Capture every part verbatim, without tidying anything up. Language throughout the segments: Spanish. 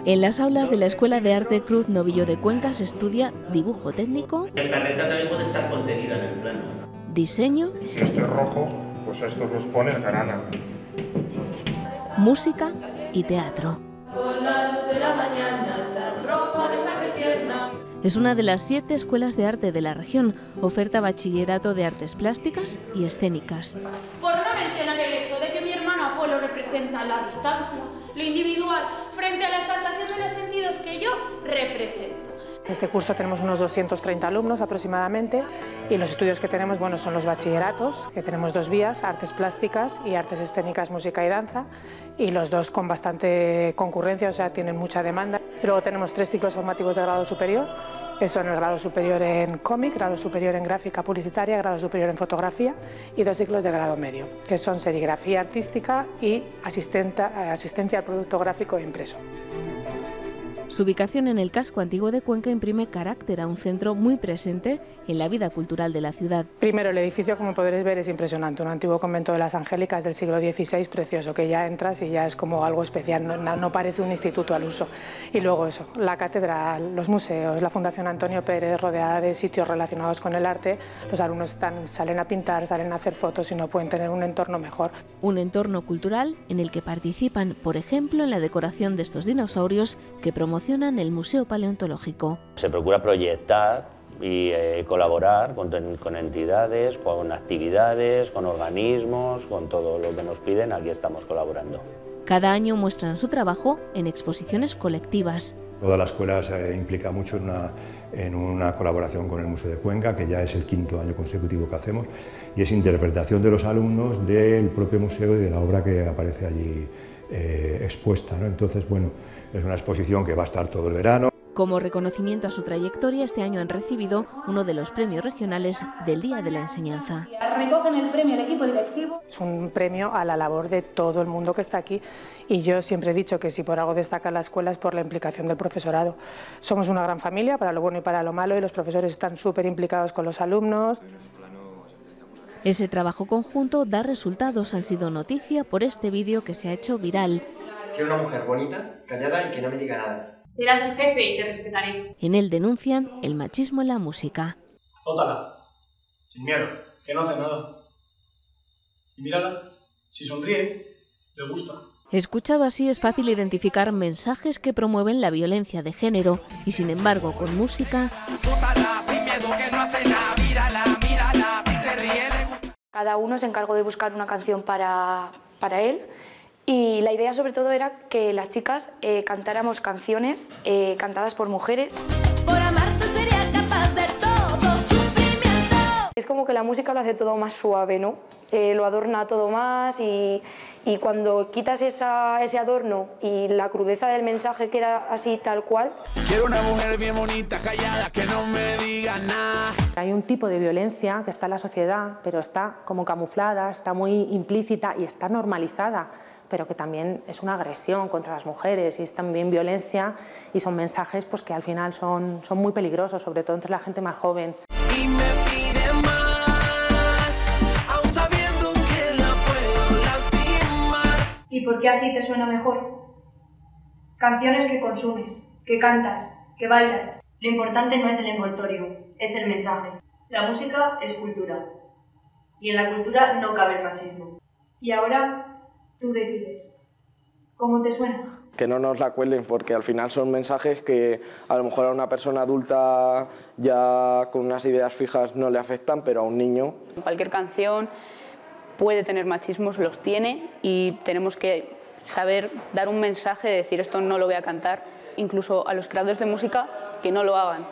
En las aulas de la Escuela de Arte Cruz Novillo de Cuenca se estudia dibujo técnico, esta letra también puede estar contenida en el plano, diseño, si esto es rojo, pues estos los pone el jarana. música y teatro. Es una de las siete escuelas de arte de la región. Oferta bachillerato de artes plásticas y escénicas. Por no mencionar el hecho de que mi hermano Apolo representa la distancia, lo individual, frente a la exaltación de los sentidos que yo represento. En este curso tenemos unos doscientos treinta alumnos aproximadamente y los estudios que tenemos, bueno, son los bachilleratos, que tenemos dos vías, artes plásticas y artes escénicas, música y danza, y los dos con bastante concurrencia, o sea, tienen mucha demanda. Y luego tenemos tres ciclos formativos de grado superior, que son el grado superior en cómic, grado superior en gráfica publicitaria, grado superior en fotografía, y dos ciclos de grado medio, que son serigrafía artística y asistencia al producto gráfico e impreso. Su ubicación en el casco antiguo de Cuenca imprime carácter a un centro muy presente en la vida cultural de la ciudad. Primero, el edificio, como podréis ver, es impresionante, un antiguo convento de las Angélicas del siglo dieciséis, precioso, que ya entras y ya es como algo especial, no, no parece un instituto al uso. Y luego eso, la catedral, los museos, la Fundación Antonio Pérez, rodeada de sitios relacionados con el arte, los alumnos están, salen a pintar, salen a hacer fotos y no pueden tener un entorno mejor. Un entorno cultural en el que participan, por ejemplo, en la decoración de estos dinosaurios que promocionan el Museo Paleontológico. Se procura proyectar y eh, colaborar con, con entidades, con actividades, con organismos, con todo lo que nos piden, aquí estamos colaborando. Cada año muestran su trabajo en exposiciones colectivas. Toda la escuela se implica mucho en una, en una colaboración con el Museo de Cuenca, que ya es el quinto año consecutivo que hacemos, y es interpretación de los alumnos del propio museo y de la obra que aparece allí eh, expuesta, ¿no? Entonces, bueno, es una exposición que va a estar todo el verano. Como reconocimiento a su trayectoria, este año han recibido uno de los premios regionales del Día de la Enseñanza. Recogen el premio del equipo directivo. Es un premio a la labor de todo el mundo que está aquí y yo siempre he dicho que si por algo destaca la escuela es por la implicación del profesorado. Somos una gran familia, para lo bueno y para lo malo, y los profesores están súper implicados con los alumnos. Ese trabajo conjunto da resultados, han sido noticia por este vídeo que se ha hecho viral. Quiero una mujer bonita, callada y que no me diga nada. Serás el jefe y te respetaré. En él denuncian el machismo en la música. Azótala, sin miedo, que no hace nada. Y mírala, si sonríe, le gusta. Escuchado así es fácil identificar mensajes que promueven la violencia de género y sin embargo con música... Cada uno se encargó de buscar una canción para, para él. Y la idea sobre todo era que las chicas eh, cantáramos canciones eh, cantadas por mujeres. Por amarte sería capaz de todo sufrimiento. Es como que la música lo hace todo más suave, ¿no? Eh, lo adorna todo más y, y cuando quitas esa, ese adorno y la crudeza del mensaje queda así tal cual. Quiero una mujer bien bonita, callada, que no me diga nada. Hay un tipo de violencia que está en la sociedad, pero está como camuflada, está muy implícita y está normalizada, pero que también es una agresión contra las mujeres y es también violencia y son mensajes pues, que al final son, son muy peligrosos, sobre todo entre la gente más joven. Y me pide más, aún sabiendo que la puedo lastimar. ¿Y por qué así te suena mejor? Canciones que consumes, que cantas, que bailas. Lo importante no es el envoltorio, es el mensaje. La música es cultura. Y en la cultura no cabe el machismo. Y ahora... tú decides. ¿Cómo te suena? Que no nos la cuelen porque al final son mensajes que a lo mejor a una persona adulta ya con unas ideas fijas no le afectan, pero a un niño... Cualquier canción puede tener machismos, los tiene y tenemos que saber dar un mensaje de decir esto no lo voy a cantar, incluso a los creadores de música que no lo hagan.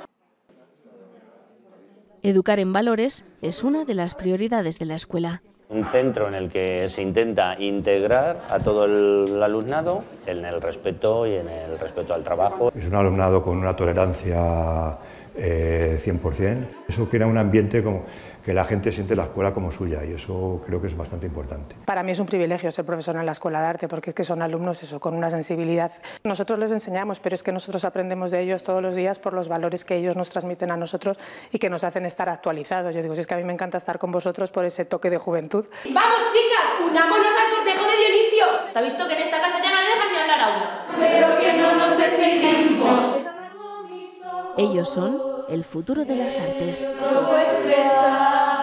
Educar en valores es una de las prioridades de la escuela. Un centro en el que se intenta integrar a todo el alumnado en el respeto y en el respeto al trabajo. Es un alumnado con una tolerancia eh, cien por cien. Eso crea un ambiente como que la gente siente la escuela como suya y eso creo que es bastante importante. Para mí es un privilegio ser profesor en la Escuela de Arte porque es que son alumnos eso, con una sensibilidad. Nosotros les enseñamos, pero es que nosotros aprendemos de ellos todos los días por los valores que ellos nos transmiten a nosotros y que nos hacen estar actualizados. Yo digo, si es que a mí me encanta estar con vosotros por ese toque de juventud. ¡Vamos, chicas! ¡Unámonos al cortejo de Dionisio! ¿Te has visto que en esta casa ya no le dejan ni hablar a baila, pero que no nos decidimos. Ellos son el futuro de las artes. No puedo expresar.